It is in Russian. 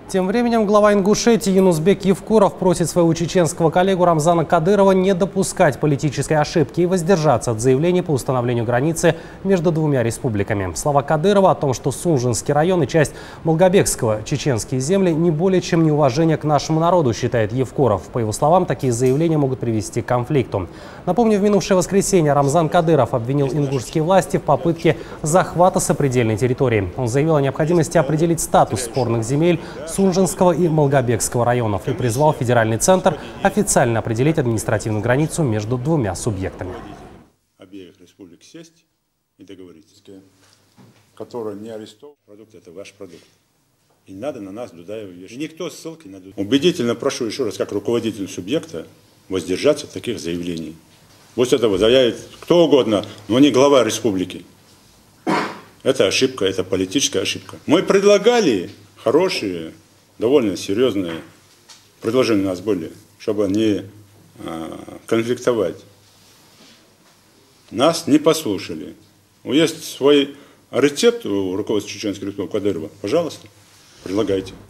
Тем временем глава Ингушетии Юнусбек Евкуров просит своего чеченского коллегу Рамзана Кадырова не допускать политической ошибки и воздержаться от заявлений по установлению границы между двумя республиками. Слова Кадырова о том, что Сунжинский район и часть Малгобекского чеченские земли не более чем неуважение к нашему народу, считает Евкуров. По его словам, такие заявления могут привести к конфликту. Напомню, в минувшее воскресенье Рамзан Кадыров обвинил ингушские власти в попытке захвата сопредельной территории. Он заявил о необходимости определить статус спорных земель Сунжинского и Малгобекского районов и призвал федеральный центр официально определить административную границу между двумя субъектами. Обеих республик сесть и договориться. Который не арестован. Продукт — это ваш продукт. И надо на нас Дудаева вешать. И никто ссылки на Дудаева. Убедительно прошу еще раз, как руководитель субъекта, воздержаться от таких заявлений. Пусть это заявит кто угодно, но не глава республики. Это ошибка, это политическая ошибка. Мы предлагали хорошие, довольно серьезные предложения у нас были, чтобы не конфликтовать. Нас не послушали. Есть свой рецепт у руководства Чеченской Республики Кадырова. Пожалуйста, предлагайте.